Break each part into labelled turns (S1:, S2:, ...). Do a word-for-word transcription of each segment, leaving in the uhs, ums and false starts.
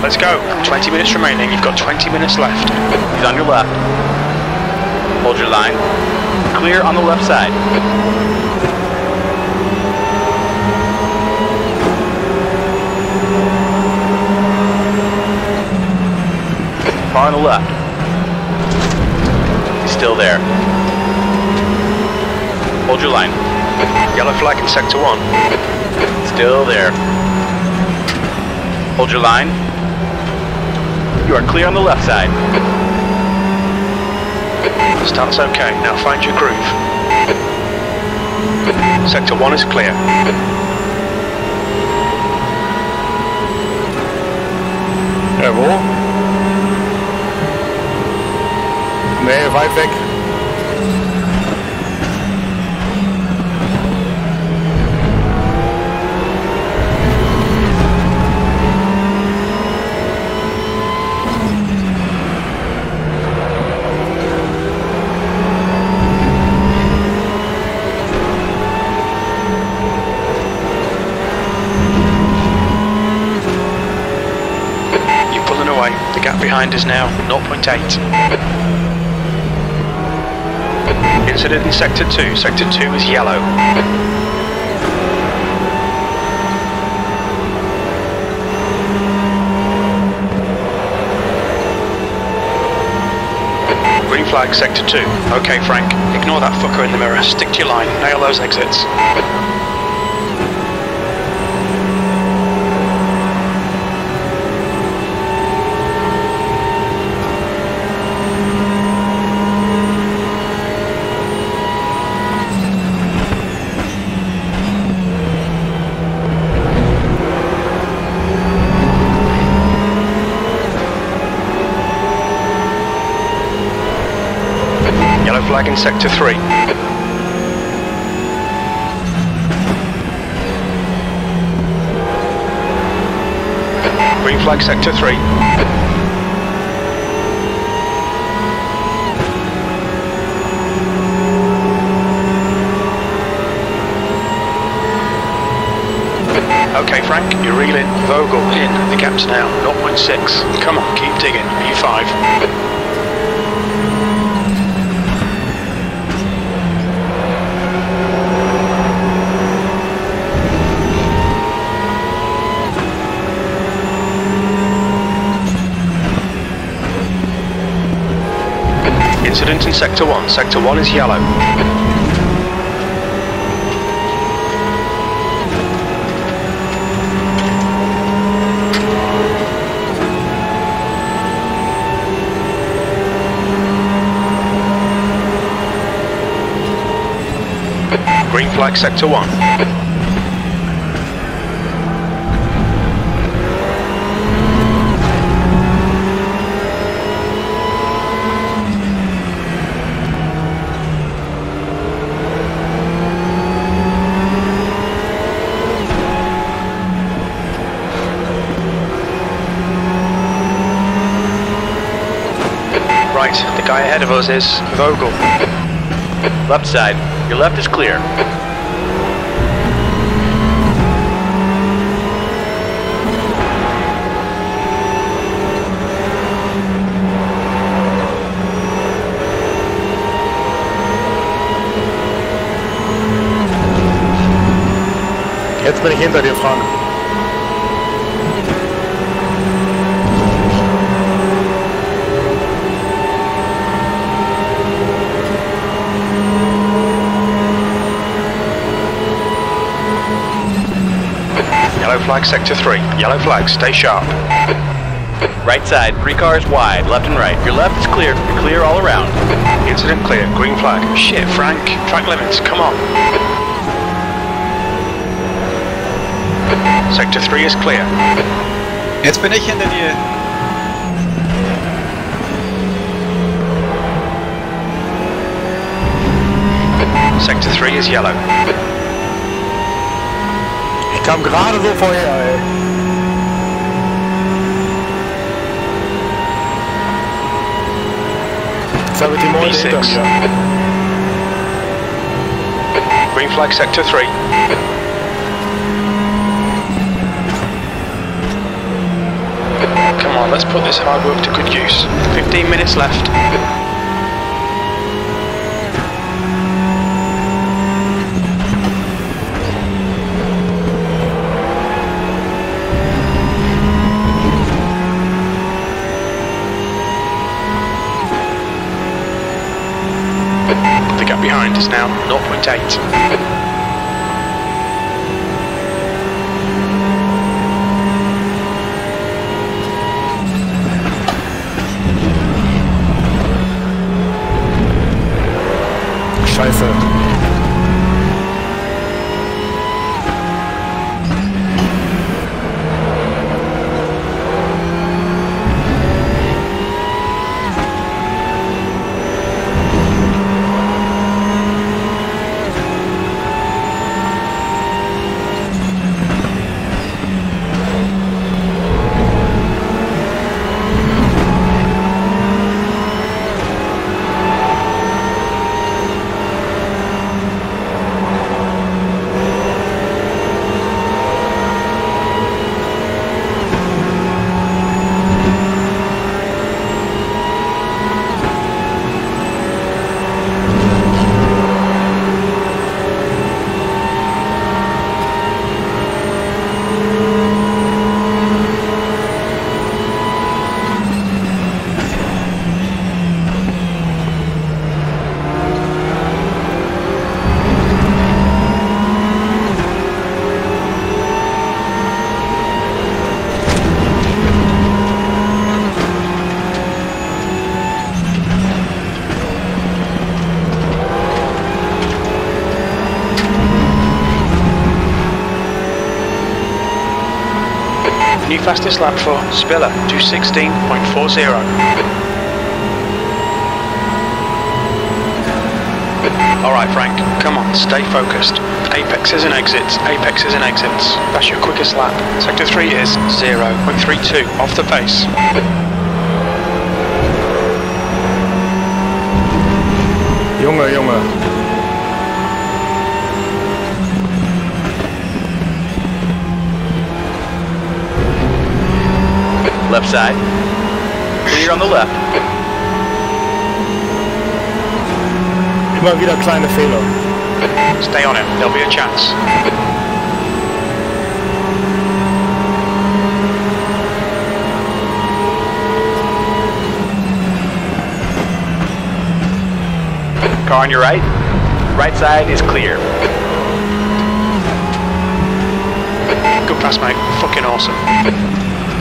S1: Let's go. twenty minutes remaining. You've got twenty minutes left.
S2: He's on your left. Hold your line. Clear on the left side. Car on the left. He's still there. Hold your line.
S1: Yellow flag in sector one.
S2: Still there. Hold your line. You are clear on the left side.
S1: Start's okay. Now find your groove. Sector one is clear.
S3: Jawohl. Nee, weit weg.
S1: The gap behind is now zero point eight. Incident in sector two. Sector two is yellow. Green flag, sector two. Okay, Frank. Ignore that fucker in the mirror. Stick to your line. Nail those exits. Flag in sector three. Green flag sector three. Okay, Frank, you're reeling. Vogel in. The gap's now zero point six. Come on, keep digging. E five. Incident in sector one. Sector one is yellow. Green flag sector one. Right, the guy ahead of us is Vogel.
S2: Left side. Your left is clear.
S3: Jetzt bin ich hinter dir, Frank.
S1: Yellow flag sector three. Yellow flag, stay sharp.
S2: Right side, three cars wide, left and right. Your left is clear. You're clear all around.
S1: Incident clear. Green flag. Shit, Frank. Track limits. Come on. Sector three is clear.
S4: Jetzt bin ich hinter dir.
S1: Sector three is yellow.
S3: Ich kam gerade so vorher, ey. Jetzt habe ich die Mäuse hinter mir.
S1: Green flag sector three. Come on, let's put this hard work to good use. fifteen minutes left. The gap behind is now zero point eight.
S3: Scheiße.
S1: New fastest lap for Spiller, two sixteen point four zero. Alright Frank, come on, stay focused. Apexes and exits, apexes and exits. That's your quickest lap. Sector three is zero point three two, off the pace.
S3: Junge, Junge.
S2: Left side. Clear on the left.
S3: Immer wieder kleine Fehler.
S1: Stay on him, there'll be a chance.
S2: Car on your right. Right side is clear.
S1: Good pass, mate. Fucking awesome.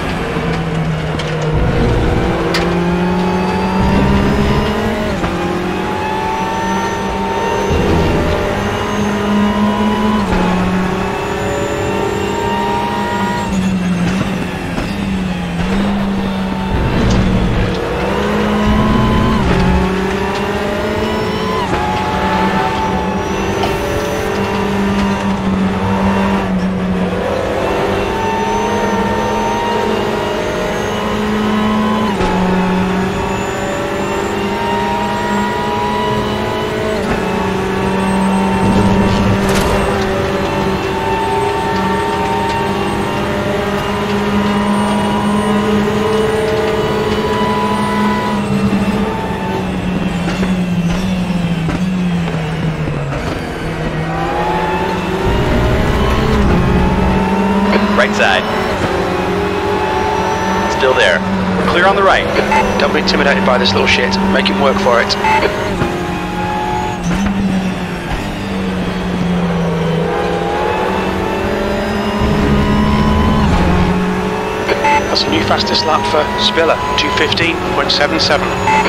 S2: Right side. Still there. We're clear on the right.
S1: Don't be intimidated by this little shit. Make him work for it. That's a new fastest lap for Spiller, two fifteen point seven seven.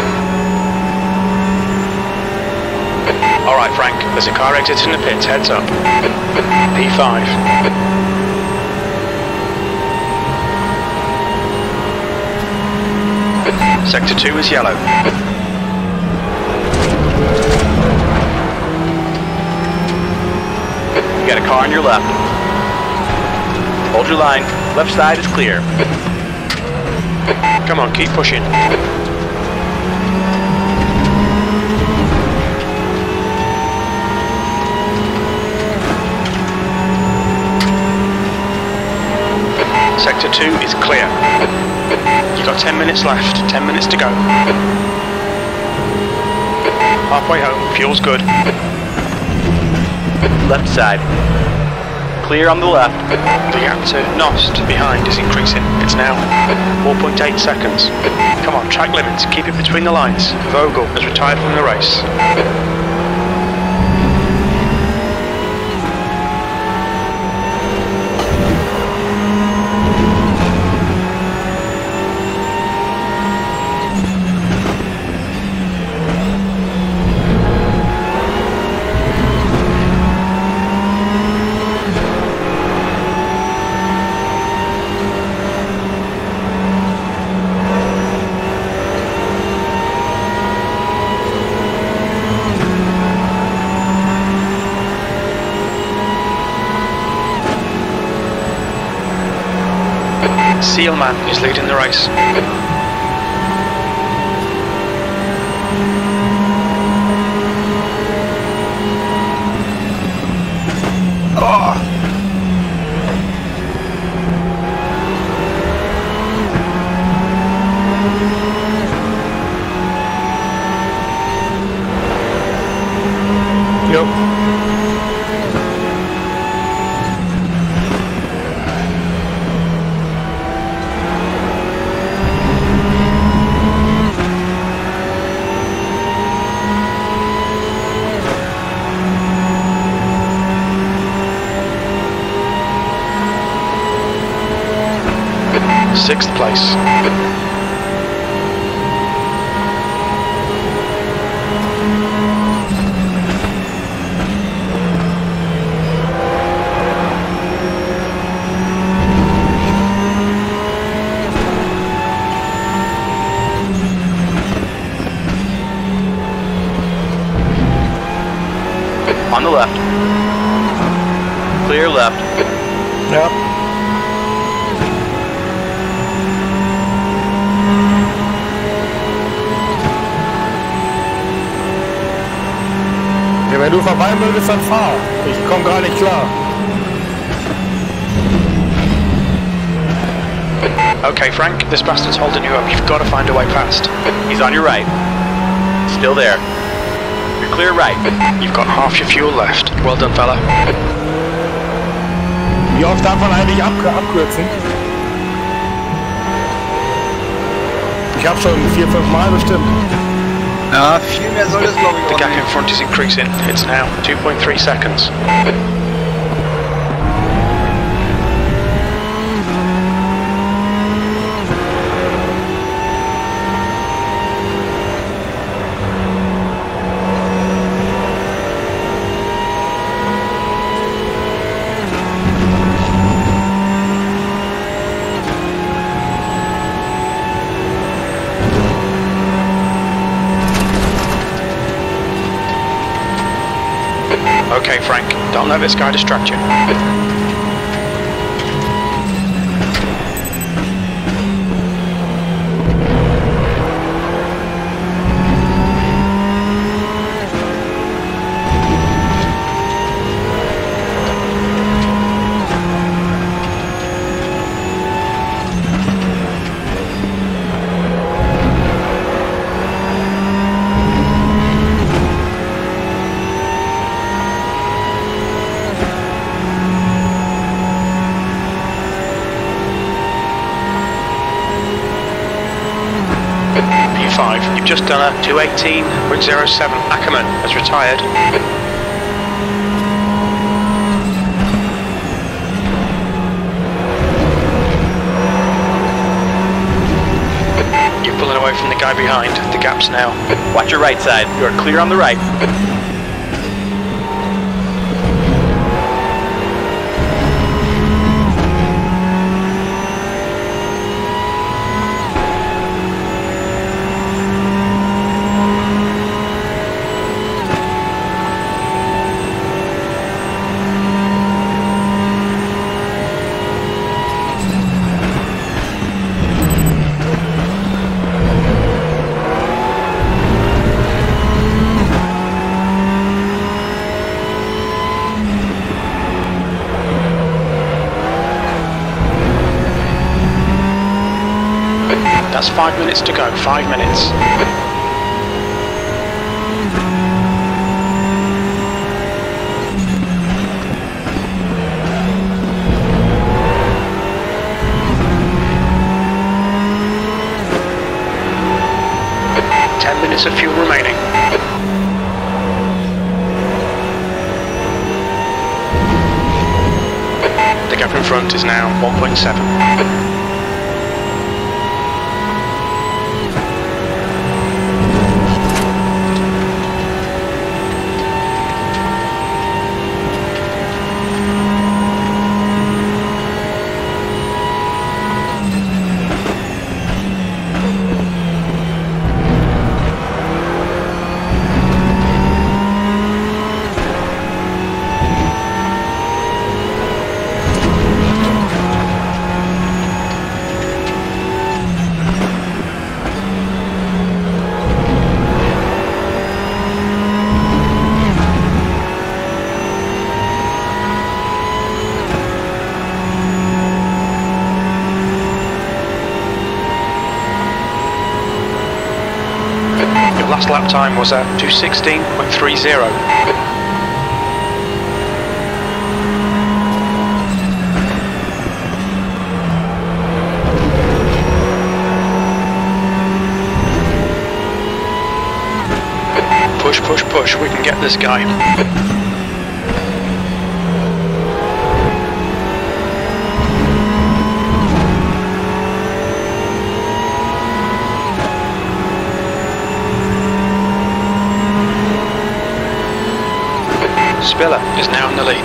S1: Alright Frank, there's a car exiting the pits, heads up. P five. Sector two is yellow.
S2: You got a car on your left. Hold your line. Left side is clear.
S1: Come on, keep pushing. Sector two is clear. You've got ten minutes left, ten minutes to go. Halfway home, fuel's good.
S2: Left side. Clear on the left.
S1: The gap to Nost behind is increasing. It's now four point eight seconds. Come on, track limits, keep it between the lines. Vogel has retired from the race. Sealman is leading the race.
S4: Oh.
S3: Yep.
S1: Sixth place.
S2: On the left. Clear left.
S3: Yep. Ja, wenn du vorbei möchtest, dann fahr. Ich komme gar nicht klar.
S1: Okay, Frank, this bastard's holding you up. You've got to find a way past.
S2: He's on your right. Still there. You're clear right.
S1: You've got half your fuel left. Well done, fella.
S3: Wie oft darf man eigentlich ab abkürzen? Ich habe schon vier, fünf Mal bestimmt.
S4: Ja, viel mehr soll das, glaube ich,
S1: The
S4: auch
S1: gap
S4: nicht.
S1: in front is increasing. It's now two point three seconds. Okay, Frank, don't let this guy distract you. P five, you've just done a two eighteen point oh seven. Ackerman has retired. You're pulling away from the guy behind. The gap's now.
S2: Watch your right side. You are clear on the right.
S1: That's five minutes to go, five minutes. Ten minutes of fuel remaining. The gap in front is now one point seven. Last lap time was at two sixteen point three zero. Push, push, push, we can get this guy. Spiller is now in the lead.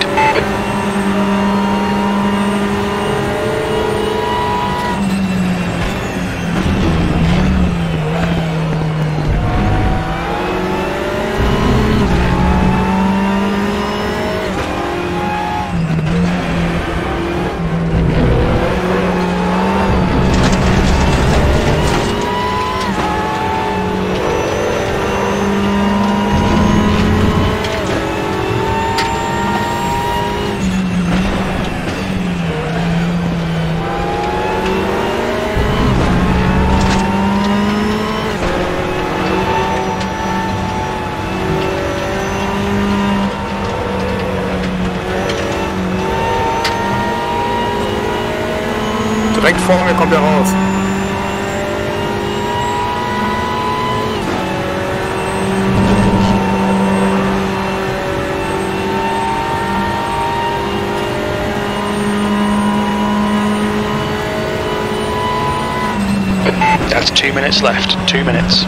S3: Direkt vor mir kommt er raus.
S1: That's two minutes left, two minutes.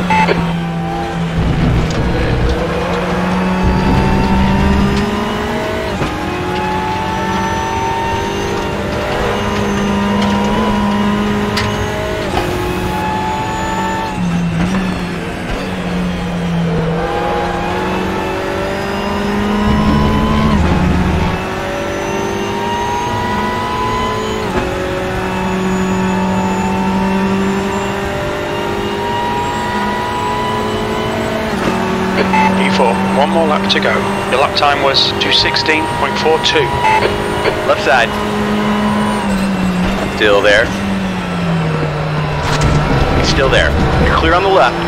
S1: One more lap to go. Your lap time was two sixteen point four two.
S2: Left side. Still there. He's still there. You're clear on the left.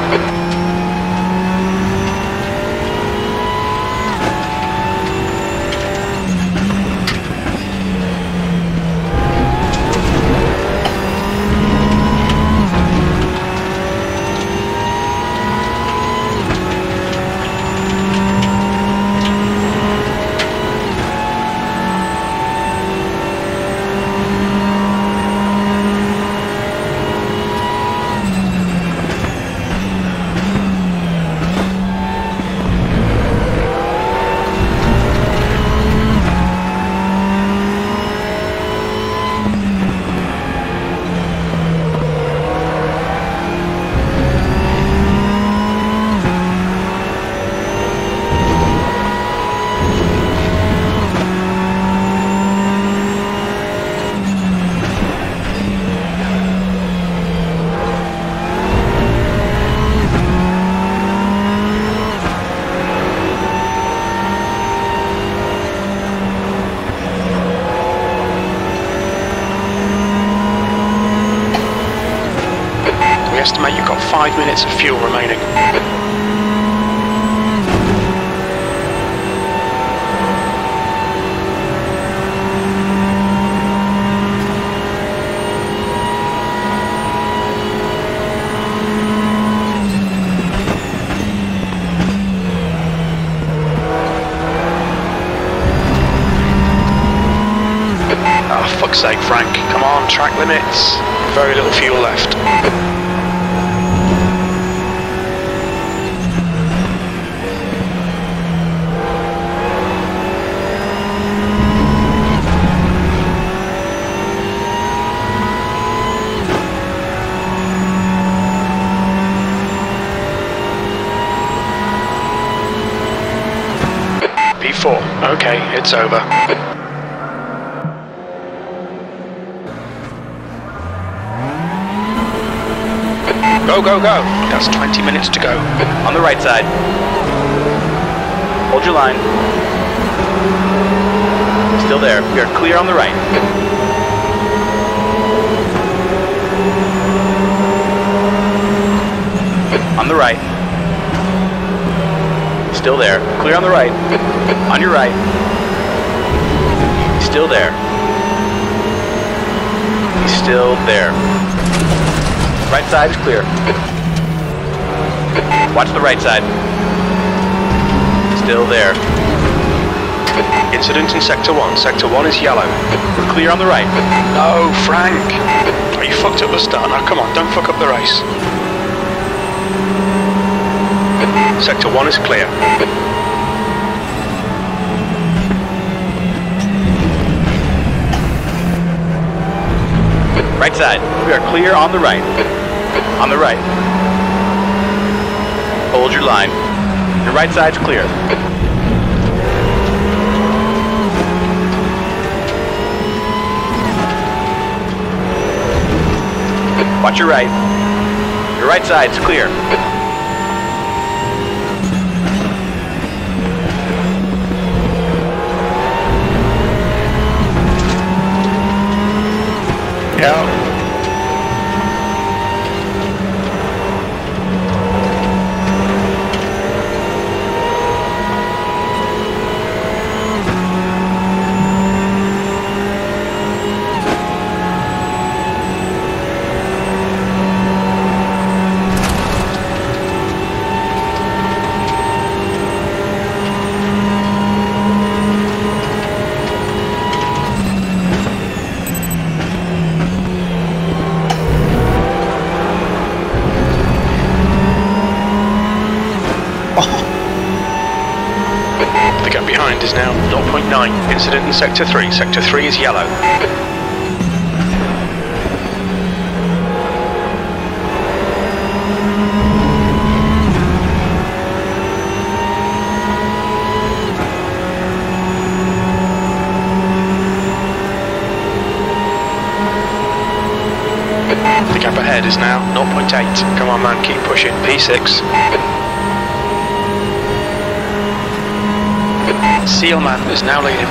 S1: estimate you've got five minutes of fuel remaining. Oh, fuck's sake, Frank. Come on, track limits. Very little fuel left. P four. Okay, it's over. Go, go, go! That's twenty minutes to go.
S2: On the right side. Hold your line. Still there. We are clear on the right. On the right. Still there. Clear on the right. On your right. Still there. He's still there. Right side is clear. Watch the right side. Still there.
S1: Incident in Sector one. Sector one is yellow.
S2: We're clear on the right.
S1: No, Frank! Oh, you fucked up the start. Now come on, don't fuck up the race. Sector one is clear.
S2: Right side. We are clear on the right. On the right. Hold your line. Your right side's clear. Watch your right. Your right side's clear.
S3: Yeah.
S1: The gap behind is now zero point nine. Incident in Sector three. Sector three is yellow. The gap ahead is now zero point eight. Come on, man, keep pushing. P six. Sealman is now leading.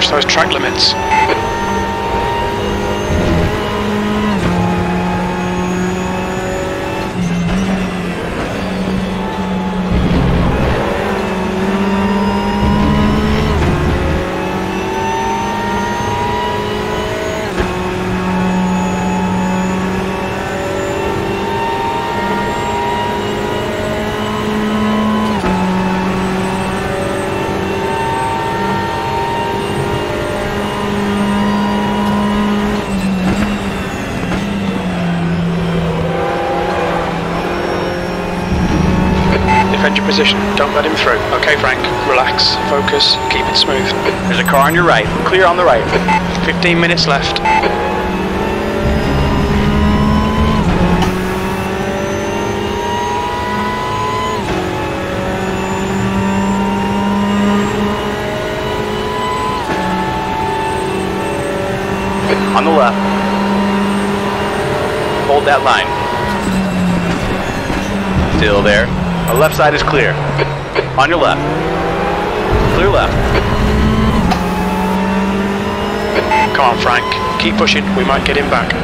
S1: Watch those track limits. Defend your position, don't let him through. Okay, Frank, relax, focus, keep it smooth.
S2: There's a car on your right, clear on the right.
S1: fifteen minutes left.
S2: On the left. Hold that line. Still there. The left side is clear. On your left. Clear left.
S1: Come on, Frank, keep pushing, we might get him back.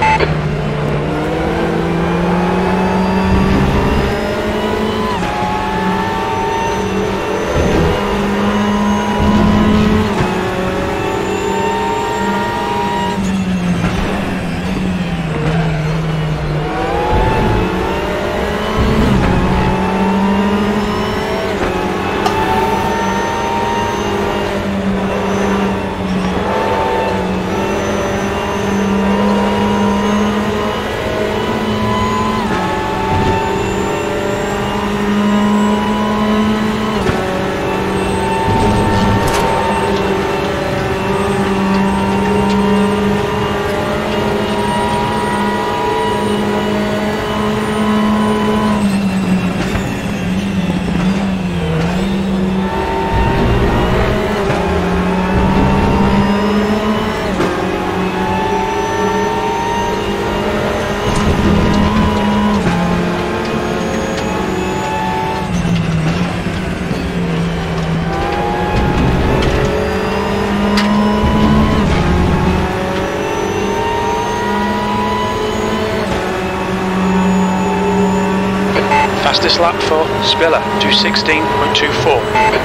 S1: Fastest lap for Spiller, two sixteen point two four.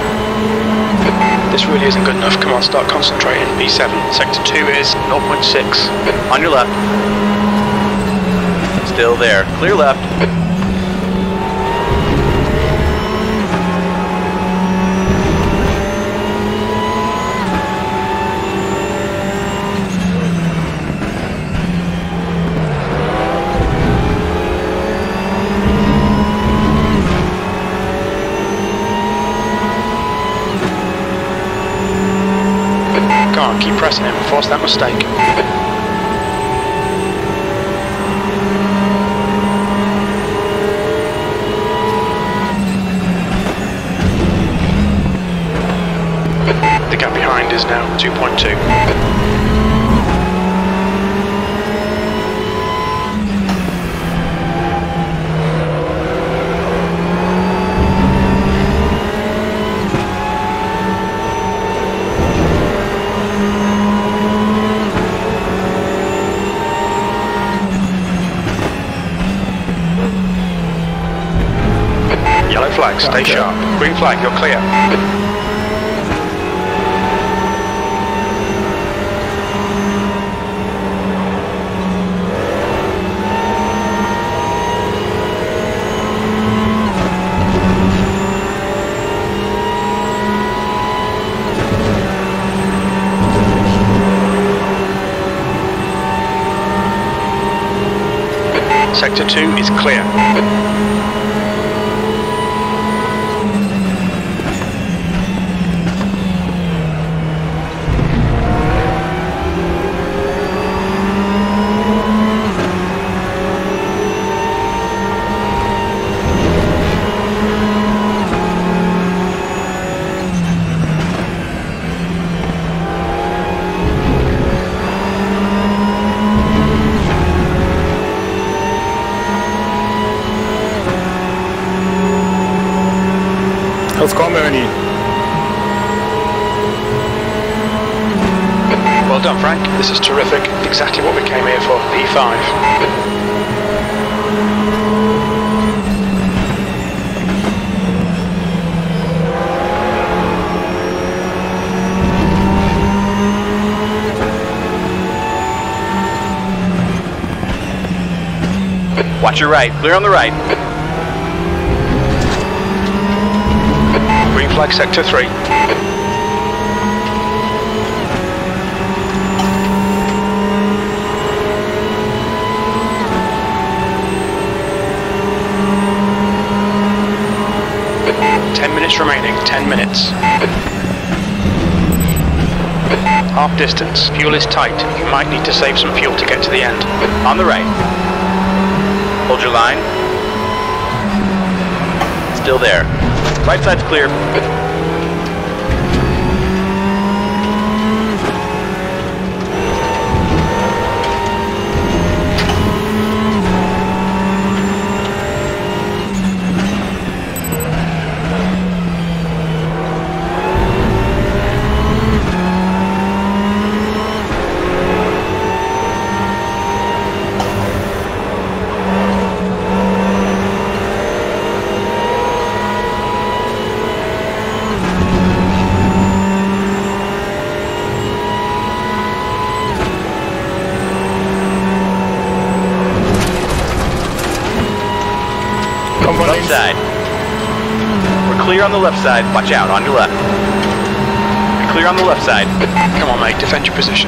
S1: This really isn't good enough, come on, start concentrating. B seven, sector two is zero point six.
S2: On your left. Still there. Clear left.
S1: Come on, keep pressing him, force that mistake. The gap behind is now two point two. Yellow flag, stay
S3: Okay.
S1: sharp. Green flag, you're clear. Sector two is clear.
S3: Let's come, Ernie.
S1: Well done, Frank. This is terrific. Exactly what we came here for. P five.
S2: Watch your right. Clear on the right.
S1: Green flag sector three. Ten minutes remaining. Ten minutes. Half distance. Fuel is tight. You might need to save some fuel to get to the end.
S2: On the right. Hold your line. Still there. Right side's clear. Left side. We're clear on the left side. Watch out, on your left. You're clear on the left side.
S1: Come on, mate, defend your position.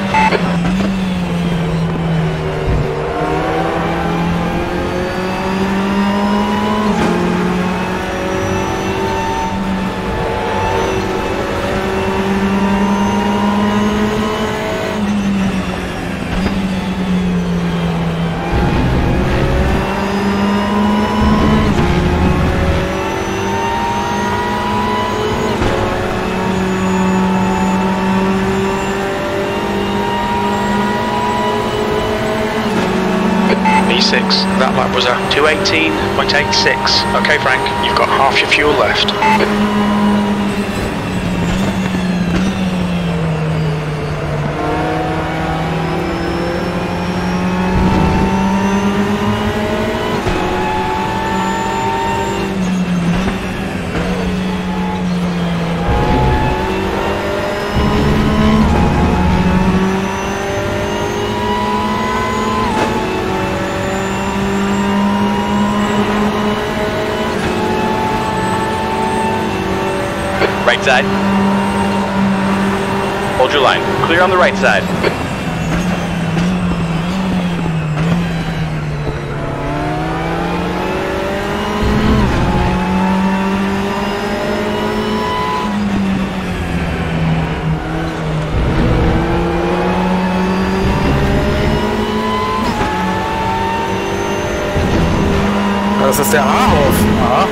S1: six. That lap was a two eighteen point eight six. Okay, Frank, you've got half your fuel left.
S2: Right side. Hold your line. Clear on the right side.
S3: Das ist der A-Hof. Aha.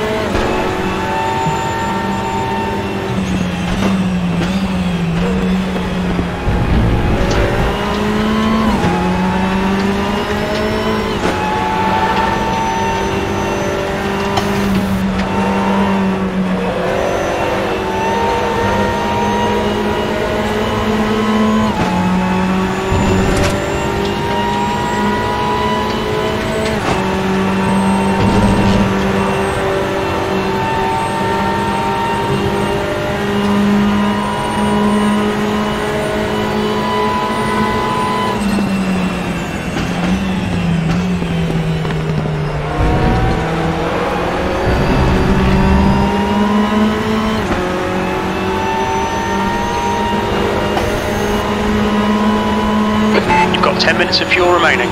S1: ten minutes of fuel remaining.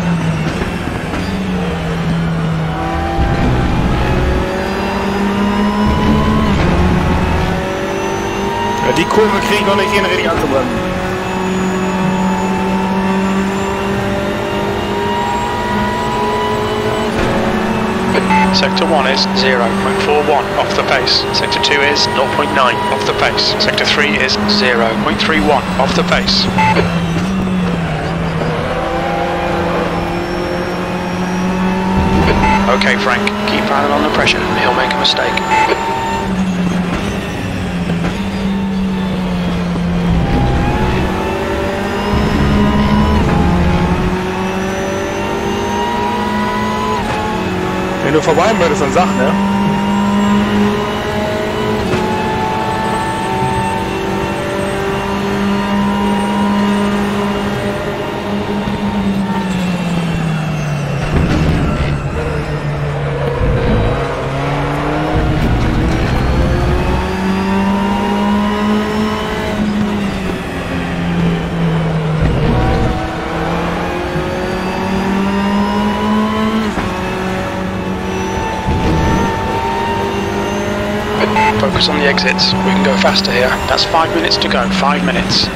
S3: Ja, die Kurve kriegen wir nicht hin, richtig anzubremsen.
S1: Sector one is zero point four one off the pace. Sector two is zero point nine off the pace. Sector three is zero point three one off the pace. Okay, Frank, keep piling on the pressure. He'll make a mistake.
S3: Wenn du vorbei würdest, dann sag, ne?
S1: Focus on the exits. We can go faster here. That's five minutes to go. Five minutes.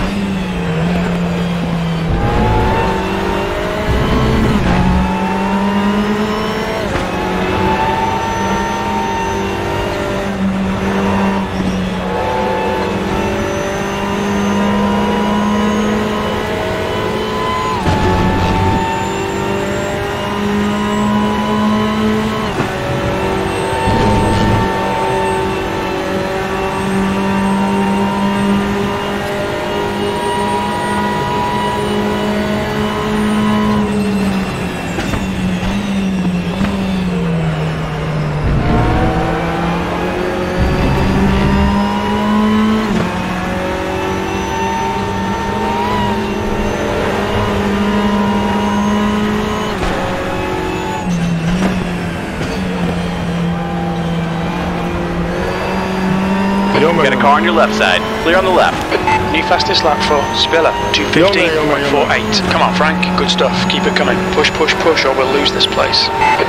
S2: Got a car on your left side. Clear on the left.
S1: New fastest lap for Spiller. two fifteen point four eight. Come on, Frank. Good stuff. Keep it coming. Push, push, push, or we'll lose this place.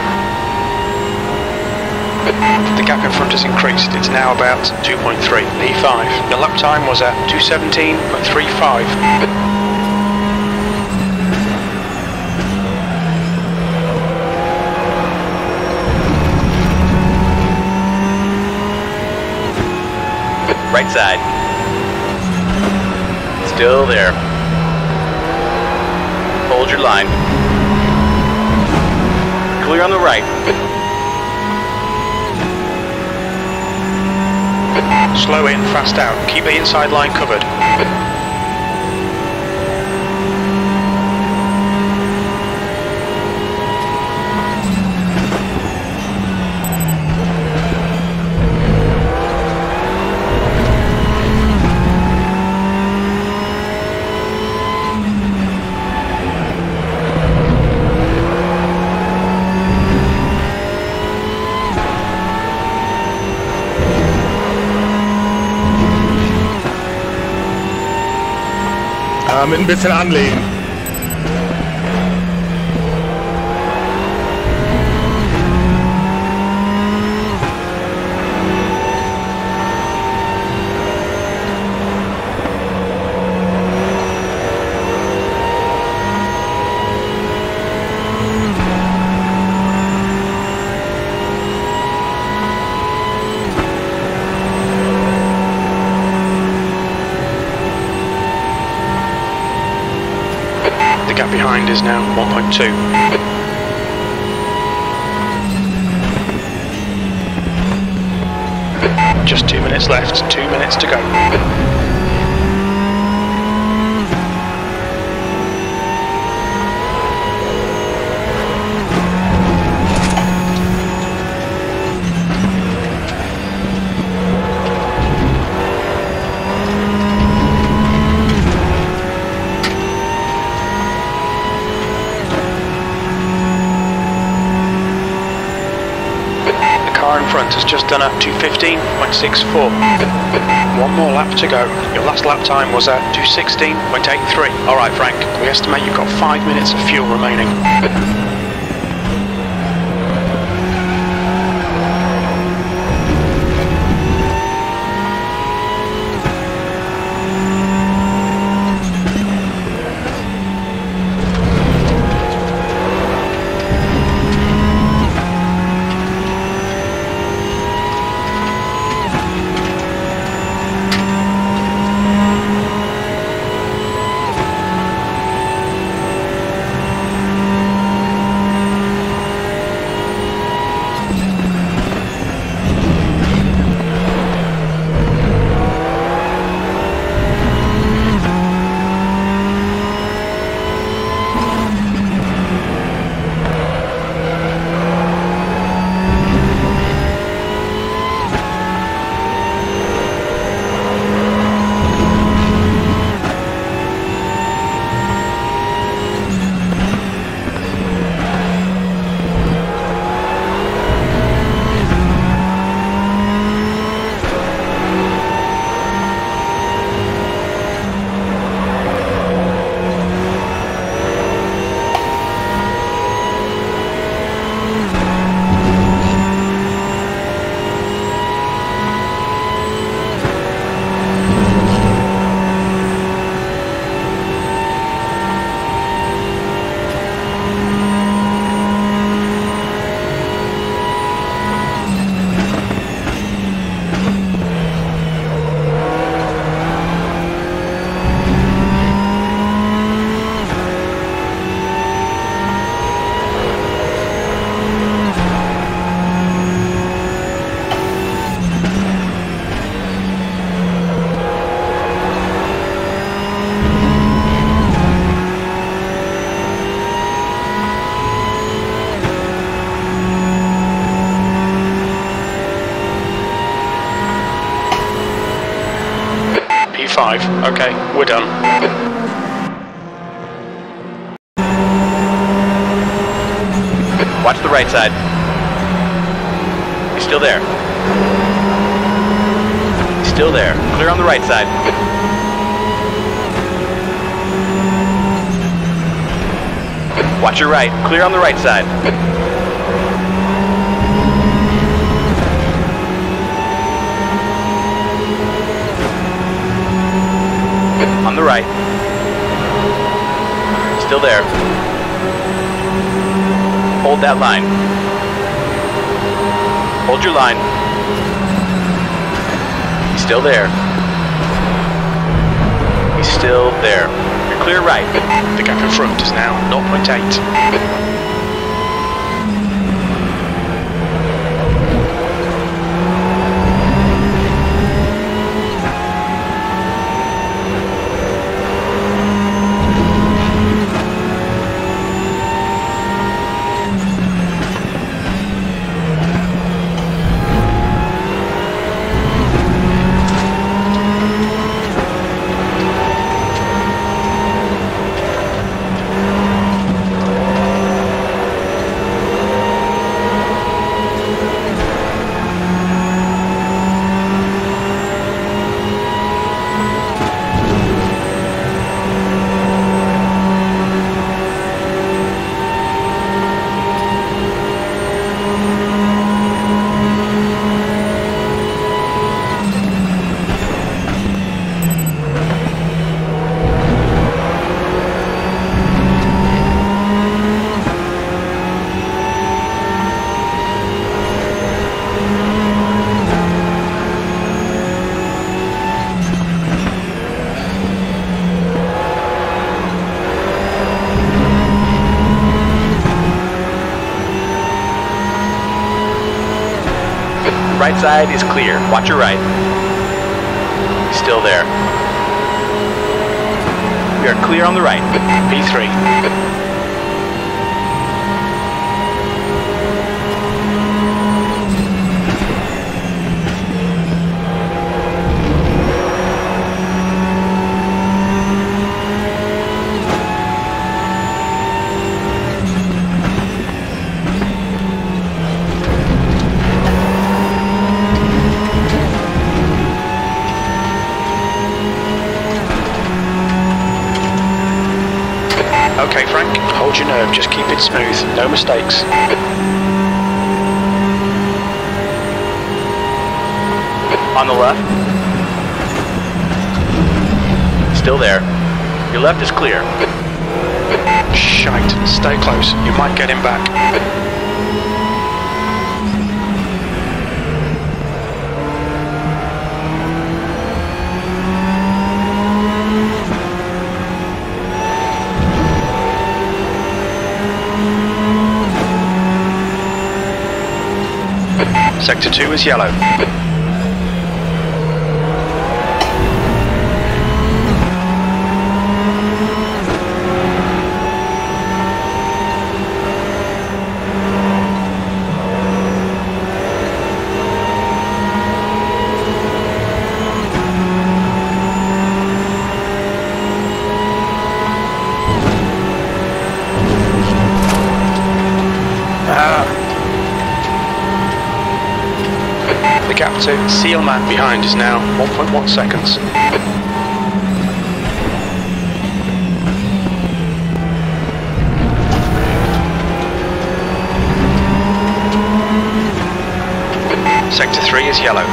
S1: The gap in front has increased. It's now about two point three. P five. Your lap time was at two seventeen point three five.
S2: Right side. Still there. Hold your line. Clear on the right.
S1: Slow in, fast out. Keep the inside line covered.
S3: Ja, mit ein bisschen anlegen.
S1: The gap behind is now one point two. Just two minutes left, two minutes to go. In front has just done a two fifteen point six four. One more lap to go. Your last lap time was at two sixteen point eight three. Alright Frank, we estimate you've got five minutes of fuel remaining. five. Okay, we're done.
S2: Watch the right side. He's still there. He's still there. Clear on the right side. Watch your right. Clear on the right side. On the right. Still there. Hold that line. Hold your line. He's still there. He's still there. You're clear right.
S1: The gap in front is now zero point eight.
S2: Right side is clear. Watch your right. Still there. We are clear on the right.
S1: P three. Okay, Frank, hold your nerve, just keep it smooth, no mistakes.
S2: On the left. Still there. Your left is clear.
S1: Shite, stay close, you might get him back. Sector two is yellow. The gap to seal man behind is now one point one seconds. Sector three is yellow.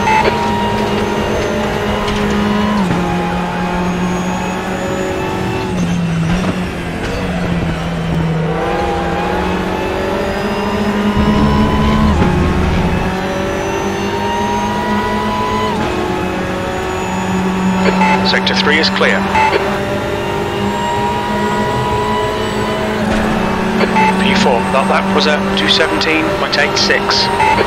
S1: Sector three is clear. P four, that lap was at two seventeen point eight six.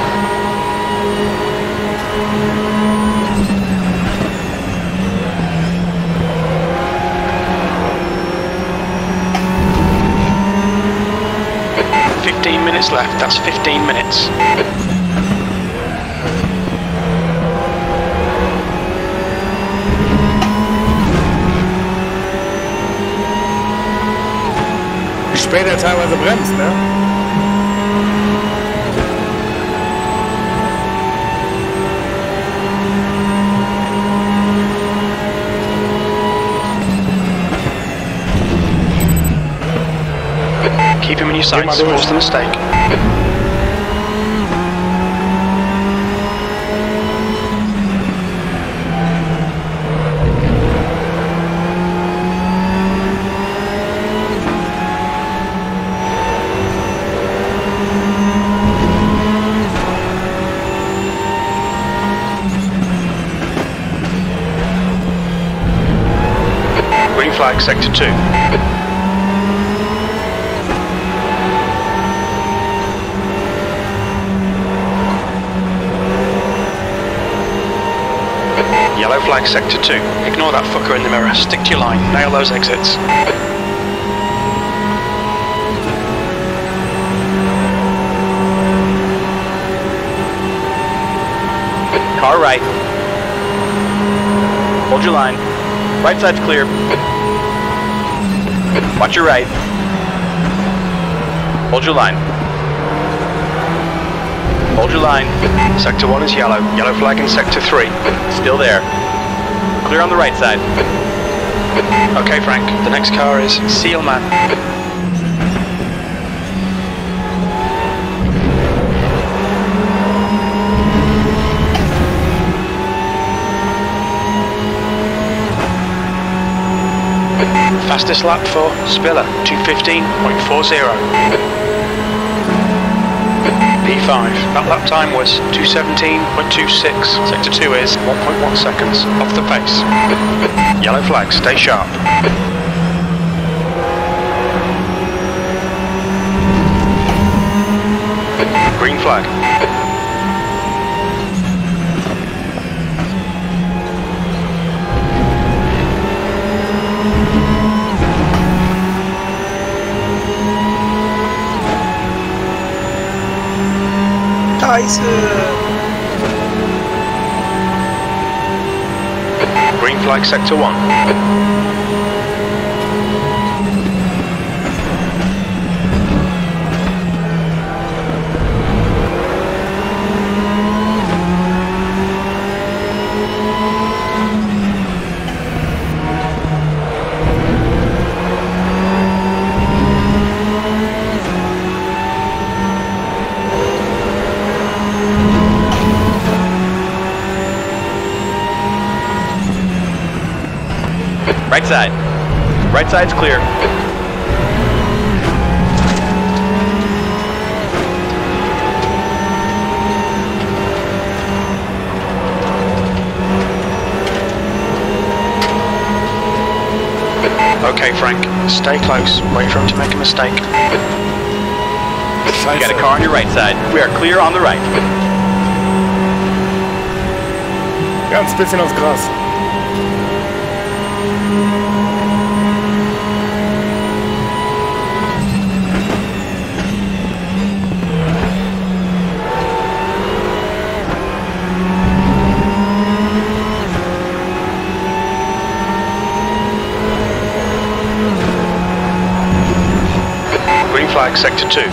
S1: fifteen minutes left, that's fifteen minutes.
S3: spät er teilweise bremst, ne?
S1: Keep him in your sights, force the mistake. Green flag, sector two. Yellow flag, sector two. Ignore that fucker in the mirror. Stick to your line. Nail those exits.
S2: Car right. Hold your line. Right side's clear. Watch your right. Hold your line. Hold your line.
S1: Sector one is yellow. Yellow flag in sector three.
S2: Still there. Clear on the right side.
S1: Okay, Frank. The next car is Sealman. Fastest lap for Spiller, two fifteen point four zero. P five, that lap time was two seventeen point two six. Sector two is one point one seconds off the pace. Yellow flag, stay sharp. Green flag. Green flag, sector one.
S2: Right side. Right side's clear.
S1: Okay, Frank. Stay close. Wait for him to make a mistake.
S2: You got a car on your right side. We are clear on the right.
S3: Ganz bisschen aufs Gras.
S1: Green flag, sector two.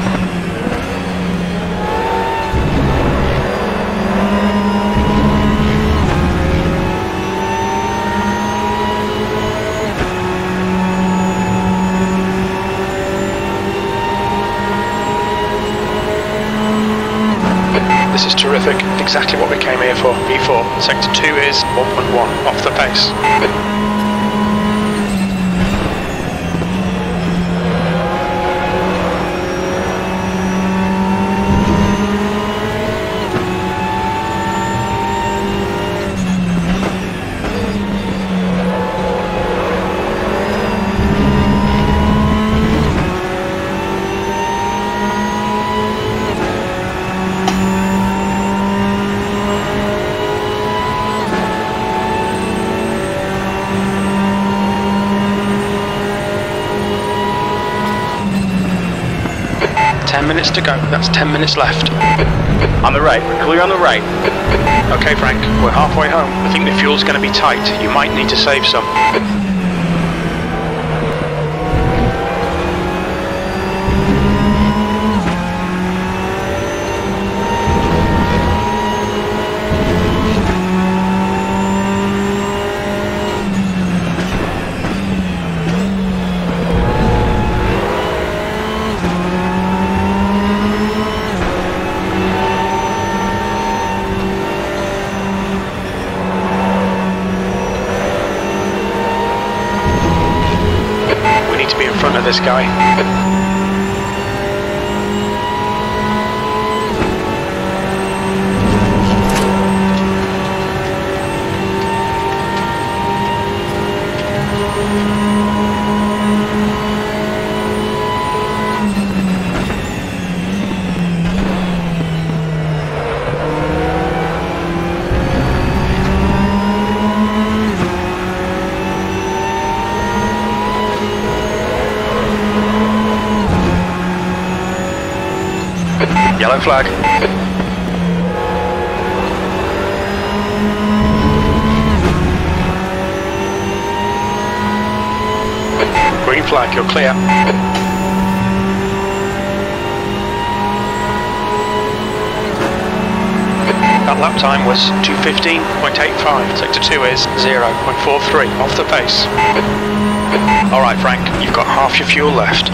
S1: This is terrific. Exactly what we came here for. P four. Sector two is one point one off the pace. Ten minutes to go. That's ten minutes left.
S2: On the right. We're clear on the right.
S1: Okay, Frank. We're halfway home. I think the fuel's going to be tight. You might need to save some. this guy.
S2: Yellow flag.
S1: Green flag, you're clear. That lap time was two fifteen point eight five. Sector two is zero point four three, off the pace. Alright Frank, you've got half your fuel left.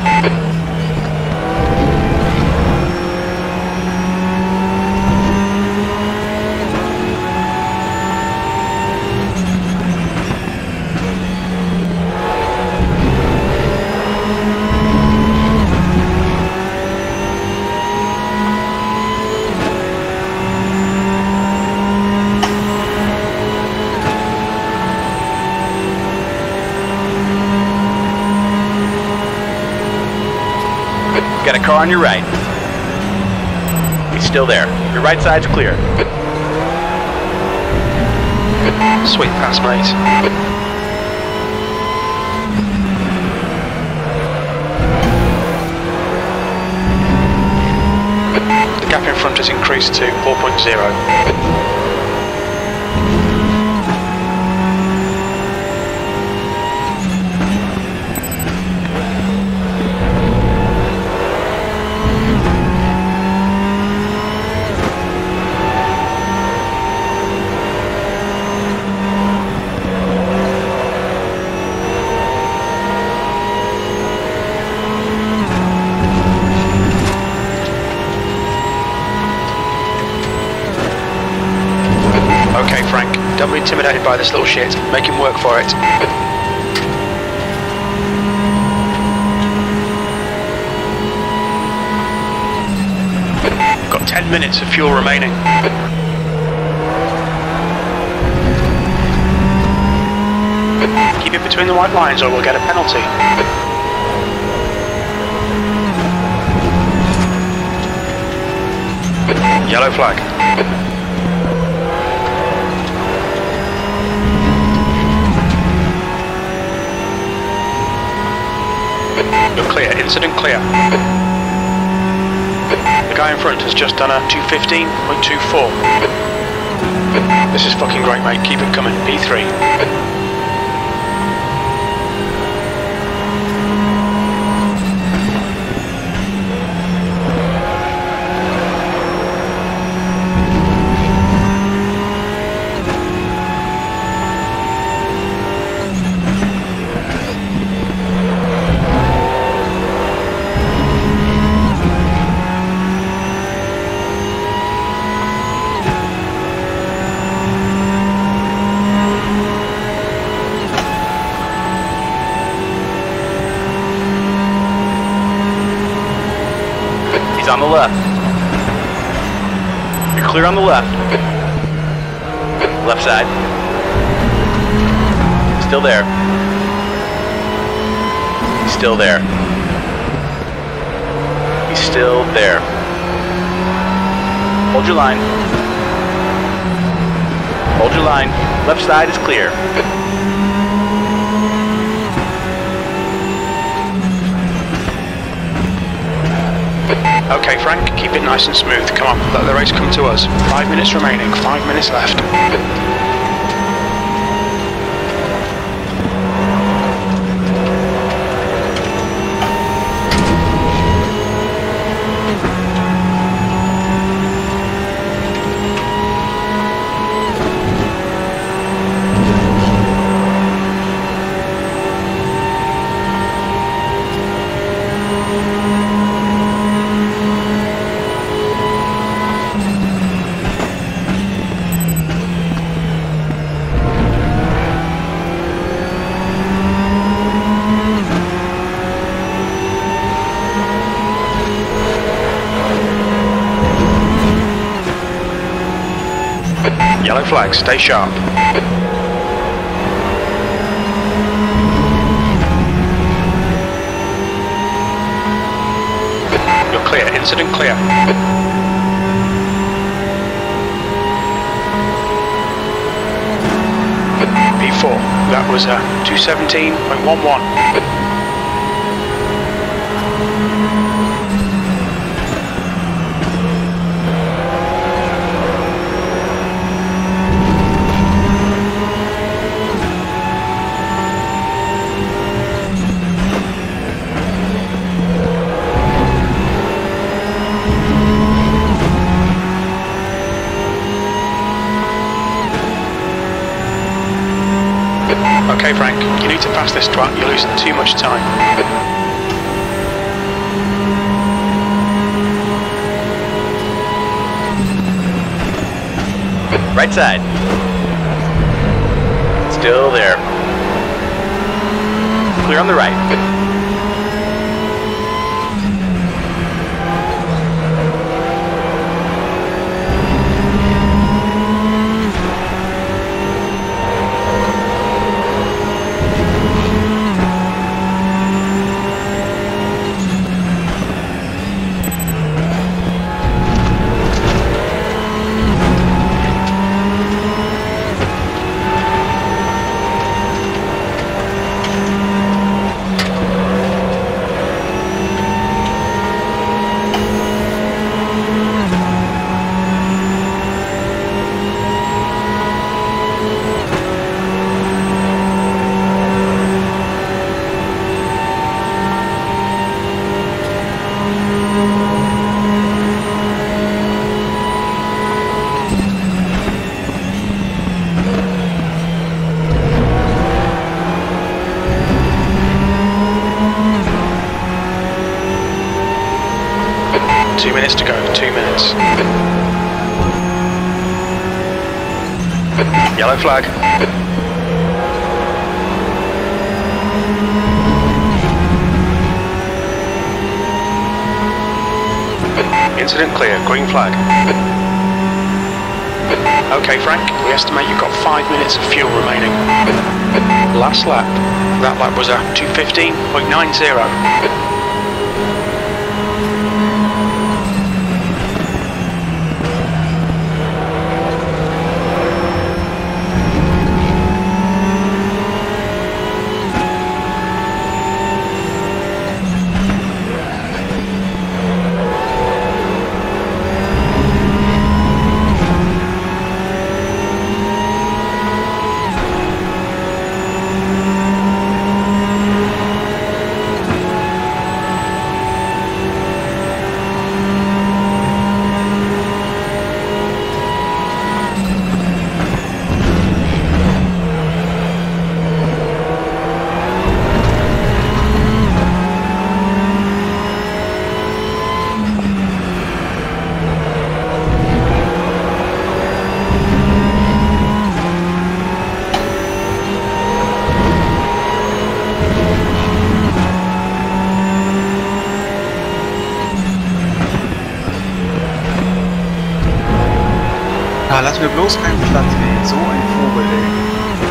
S2: Got a car on your right. He's still there. Your right side's clear.
S1: Sweet pass, mate. The gap in front has increased to four point zero. Okay, Frank, don't be intimidated by this little shit. Make him work for it. Got ten minutes of fuel remaining. Keep it between the white lines or we'll get a penalty. Yellow flag. You're clear, incident clear. The guy in front has just done a two fifteen point two four. This is fucking great, mate, keep it coming, P three.
S2: He's on the left. You're clear on the left. Left side. Still there. He's still there. He's still there. Hold your line. Hold your line. Left side is clear.
S1: Okay, Frank, keep it nice and smooth. Come on, let the race come to us. Five minutes remaining, five minutes left. Yellow flag, stay sharp. You're clear, incident clear. P four, that was uh, two seventeen point one one. Okay, Frank, you need to pass this twat, you're losing too much time.
S2: Right side. Still there. Clear on the right. Two minutes to go, two minutes. Yellow flag. Incident clear, green flag. Okay, Frank, we estimate you've got five minutes of fuel remaining. Last lap. That lap was a two fifteen point nine zero.
S4: Ah, lass mir bloß keinen Platz weh. So ein Vogel, ey.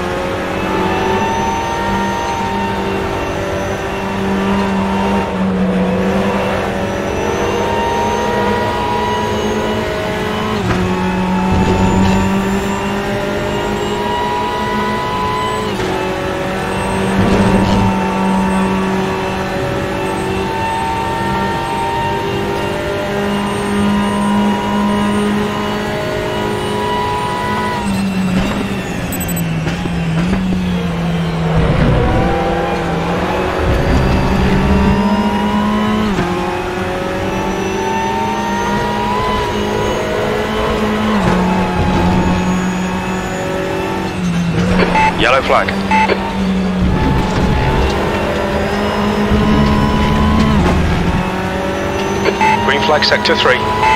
S1: Yellow flag. Green flag, sector three.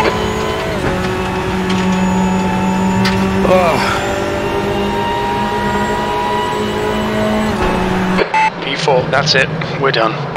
S3: Oh.
S1: P four, that's it, we're done.